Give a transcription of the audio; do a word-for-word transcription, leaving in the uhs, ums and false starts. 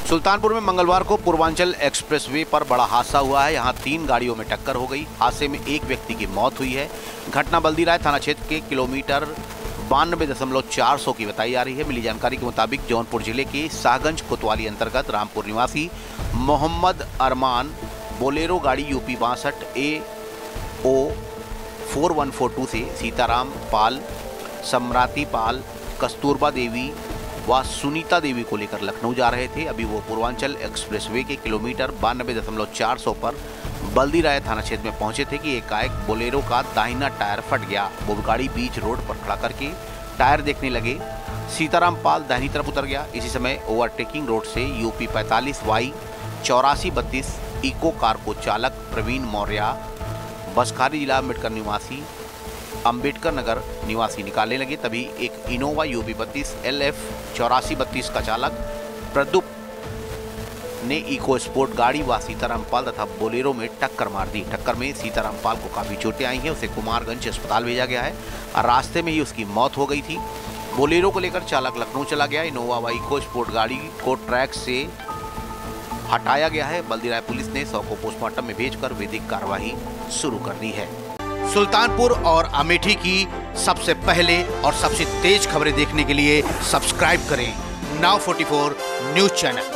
सुल्तानपुर में मंगलवार को पूर्वांचल एक्सप्रेसवे पर बड़ा हादसा हुआ है। यहां तीन गाड़ियों में टक्कर हो गई। हादसे में एक व्यक्ति की मौत हुई है। घटना बल्दीराय थाना क्षेत्र के किलोमीटर बानवे दशमलव चार सौ की बताई जा रही है। मिली जानकारी के मुताबिक जौनपुर जिले के शाहगंज कोतवाली अंतर्गत रामपुर निवासी मोहम्मद अरमान बोलेरो गाड़ी यूपी बासठ A O four one four two से सीताराम पाल, सम्राती पाल, कस्तूरबा देवी व सुनीता देवी को लेकर लखनऊ जा रहे थे। अभी वो पूर्वांचल एक्सप्रेसवे के किलोमीटर बानवे दशमलव चार सौ पर बल्दीराय थाना क्षेत्र में पहुंचे थे कि एकाएक बोलेरो का दाहिना टायर फट गया। वो गाड़ी बीच रोड पर खड़ा करके टायर देखने लगे। सीताराम पाल दाहिनी तरफ उतर गया। इसी समय ओवरटेकिंग रोड से यूपी पैंतालीस वाई चौरासी बत्तीस इको कार को चालक प्रवीण मौर्य, बसखारी जिला अम्बेडकर निवासी अम्बेडकर नगर निवासी निकालने लगे। तभी एक इनोवा यूपी बत्तीस एल एफ चौरासी बत्तीस का चालक प्रदुप ने इको स्पोर्ट गाड़ी व सीताराम पाल तथा बोलेरो में टक्कर मार दी। टक्कर में सीताराम पाल को काफ़ी चोटें आई हैं। उसे कुमारगंज अस्पताल भेजा गया है और रास्ते में ही उसकी मौत हो गई थी। बोलेरो को लेकर चालक लखनऊ चला गया। इनोवा व इको स्पोर्ट गाड़ी को ट्रैक से हटाया गया है। बल्दीराय पुलिस ने शव को पोस्टमार्टम में भेजकर विधिक कार्यवाही शुरू कर दी है। सुल्तानपुर और अमेठी की सबसे पहले और सबसे तेज खबरें देखने के लिए सब्सक्राइब करें now forty four news channel.